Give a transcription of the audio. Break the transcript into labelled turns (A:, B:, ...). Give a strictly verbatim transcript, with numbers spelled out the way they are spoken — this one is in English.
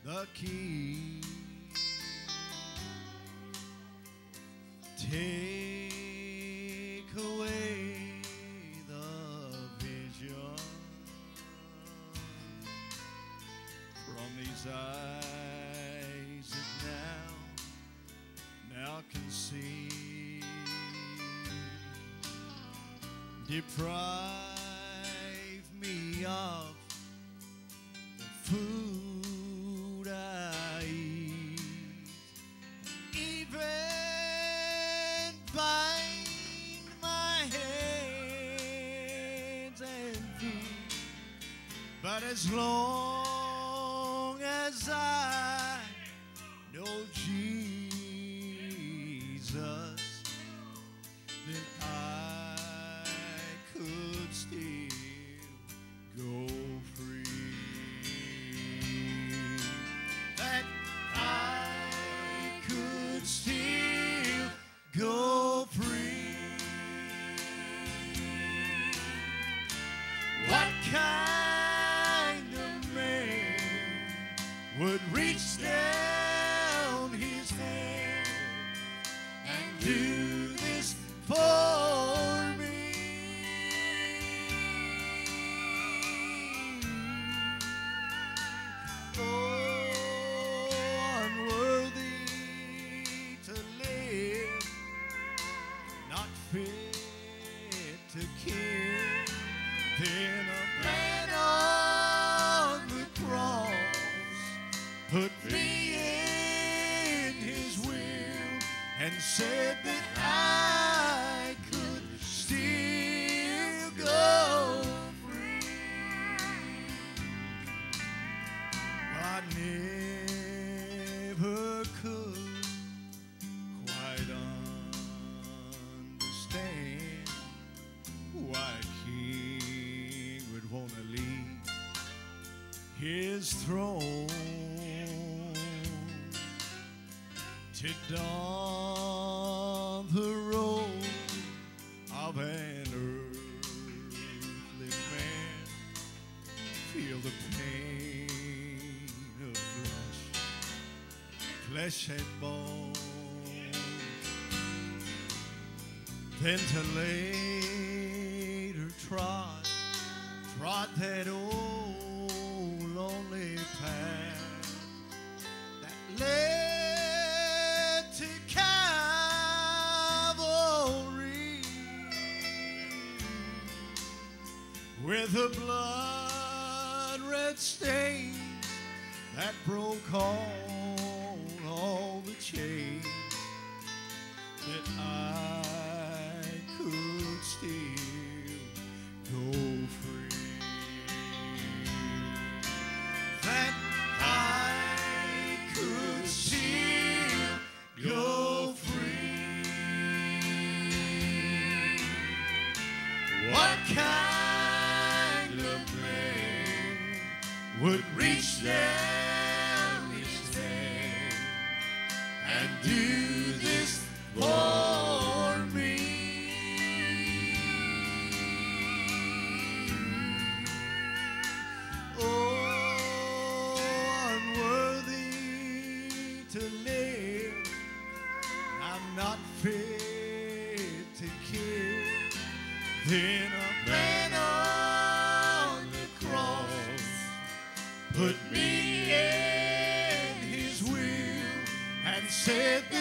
A: the key. Take away the vision from these eyes that now, now can see. Deprive me of the food I eat, even bind my hands and feet. But as long as I know Jesus, then I could still go free. That I could still go free. What kind of man would reach down his hand and do this for me? Oh, unworthy to live, not fit to kill. Then a man on the cross put me in his will and said that I could still go free. I never could quite understand why a king would want to leave his throne to don the role of an earthly man, feel the pain of flesh, flesh and bone, then to later trot, trot that old lonely path that led to Calvary, with the blood red stains that broke all, all the chains, that I could still go free. That I could still go free. What kind of man would reach down his hand and do this for me? Oh, unworthy to live, I'm not fit to kill. Then a man on the cross put me in his will and said